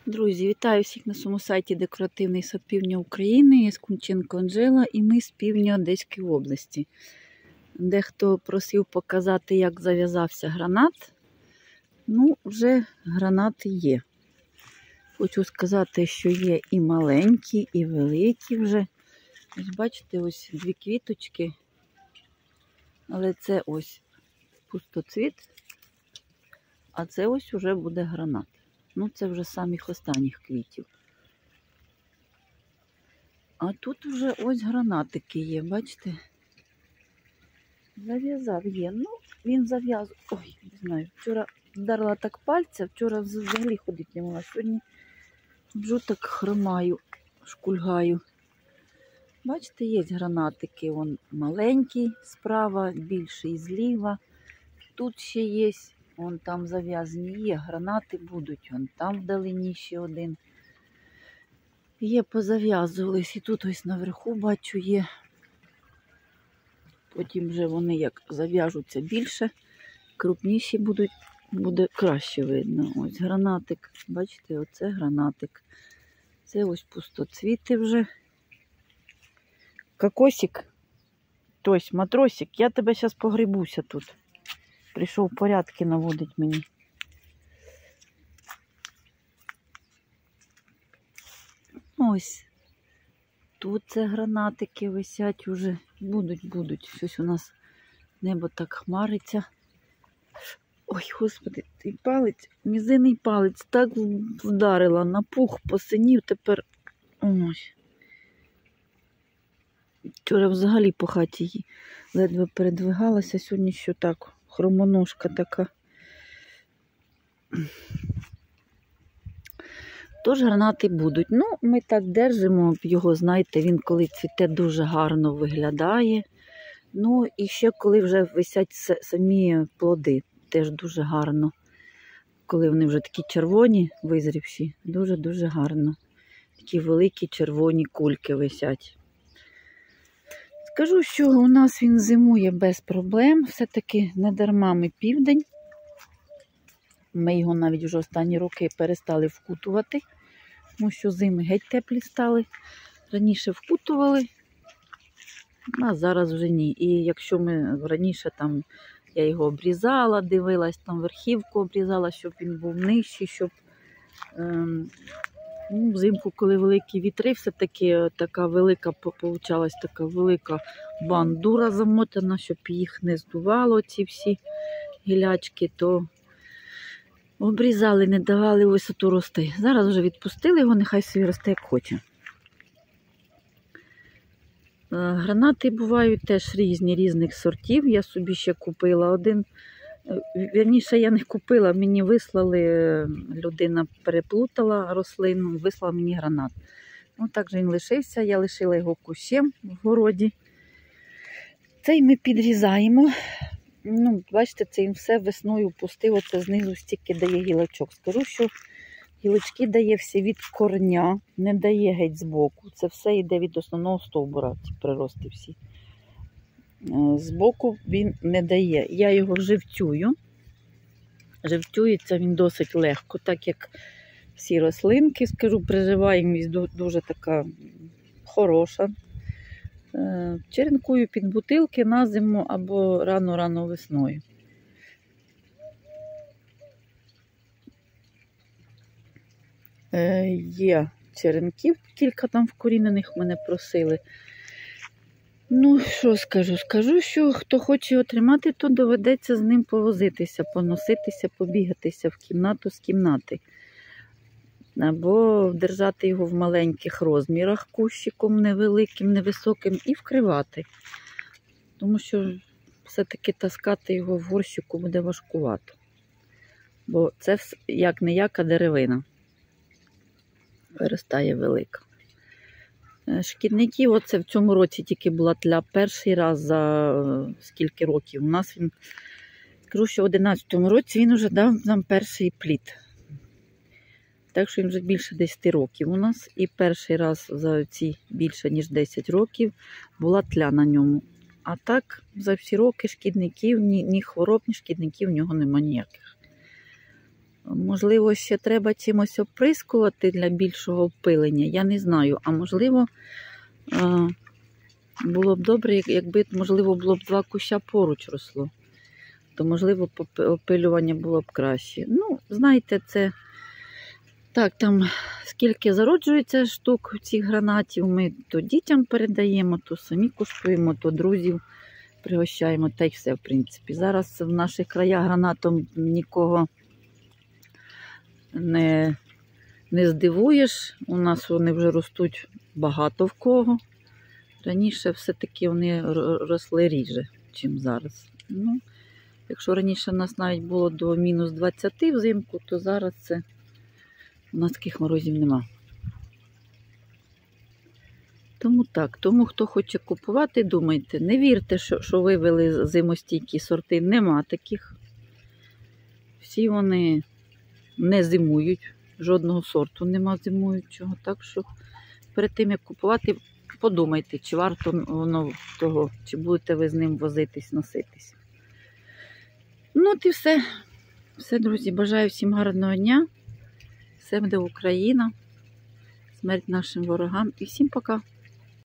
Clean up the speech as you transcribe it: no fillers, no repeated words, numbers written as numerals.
Друзі, вітаю всіх на своєму сайті Декоративний сад Півдня України. Я Скунченко Анжела і ми з півдня Одеської області. Дехто просив показати, як зав'язався гранат. Ну, вже гранати є. Хочу сказати, що є і маленькі, і великі вже. Ось бачите, ось дві квіточки. Але це ось пустоцвіт, а це ось уже буде гранат. Ну, це вже самих останніх квітів. А тут вже ось гранатики є, бачите? Зав'язав є. Ну, він зав'язав. Ой, не знаю, вчора вдарила так пальця, вчора взагалі ходити не могла. Сьогодні вже так хромаю, шкульгаю. Бачите, є гранатики. Вон маленький справа, більший зліва. Тут ще є. Вон там зав'язані є, гранати будуть, вон там вдалині ще один. Є, позав'язувались, і тут ось наверху бачу є. Потім вже вони як зав'яжуться більше, крупніші будуть, буде краще видно. Ось гранатик, бачите, оце гранатик. Це ось пустоцвіти вже. Кокосик, тобто матросик, я тебе зараз погребуся тут. Прийшов порядки наводить мені. Ось. Тут це гранатики висять уже. Будуть. Щось у нас небо так хмариться. Ой, господи, цей палець, мізинний палець так вдарила, напух, посинів, тепер ось. Вчора взагалі по хаті ледве передвигалася, сьогодні що так. Хромоножка така. Тож гранати будуть. Ну, ми так держимо його, знаєте, він коли цвіте дуже гарно виглядає. Ну, і ще коли вже висять самі плоди, теж дуже гарно. Коли вони вже такі червоні, визрівші, дуже-дуже гарно. Такі великі червоні кульки висять. Скажу, що у нас він зимує без проблем. Все-таки не дарма ми південь. Ми його навіть вже останні роки перестали вкутувати, тому що зими геть теплі стали. Раніше вкутували, а зараз вже ні. І якщо ми раніше там, я його обрізала, дивилась, там верхівку обрізала, щоб він був нижчий, щоб взимку, коли великі вітри, все-таки така велика, получалась така велика бандура замотана, щоб їх не здувало, ці всі гілячки, то обрізали, не давали висоту рости. Зараз вже відпустили його, нехай собі росте як хоче. Гранати бувають теж різних сортів. Я собі ще купила один. Вірніше, я не купила, мені вислали, людина переплутала рослину, вислала мені гранат. Ну, так же він лишився, я лишила його кущем в городі. Цей ми підрізаємо. Ну, бачите, це їм все весною пустило, це знизу стільки дає гілочок. Скажу, що гілочки дає всі від корня, не дає геть збоку. Це все йде від основного стовбура, ці прирости всі. Збоку він не дає. Я його живцюю. Живцюється він досить легко, так як всі рослинки, скажу, приживаємість дуже така хороша. Черенкую під бутилки на зиму або рано-рано весною. Є черенків, кілька там вкорінених мене просили. Ну, що скажу? Скажу, що хто хоче отримати, то доведеться з ним повозитися, поноситися, побігатися в кімнату з кімнати. Або держати його в маленьких розмірах, кущиком невеликим, невисоким, і вкривати. Тому що все-таки таскати його в горщику буде важкувато. Бо це як-не-яка деревина. Виростає велика. Шкідників, оце в цьому році тільки була тля перший раз за скільки років. У нас він, скажу, що в 2011 році він вже дав нам перший плід. Так що він вже більше 10 років у нас. І перший раз за ці більше ніж 10 років була тля на ньому. А так за всі роки шкідників, ні хвороб, ні шкідників в нього нема ніяких. Можливо, ще треба чимось оприскувати для більшого опилення, я не знаю. А можливо, було б добре, якби, можливо, було б 2 куща поруч росло. То, можливо, опилювання було б краще. Ну, знаєте, це так, там скільки зароджується штук цих гранатів, ми то дітям передаємо, то самі куштуємо, то друзів пригощаємо, та й все, в принципі. Зараз в наших краях гранатом нікого не здивуєш. У нас вони вже ростуть багато в кого. Раніше все-таки вони росли рідше, ніж зараз. Ну, якщо раніше у нас навіть було до мінус 20 взимку, то зараз це у нас таких морозів нема. Тому так, тому хто хоче купувати, думайте, не вірте, що вивели зимостійкі сорти, нема таких. Всі вони не зимують, жодного сорту нема зимуючого, так що перед тим, як купувати, подумайте, чи варто воно того, чи будете ви з ним возитись, носитись. Ну от і все. Все, друзі, бажаю всім гарного дня. Все буде Україна. Смерть нашим ворогам. І всім пока.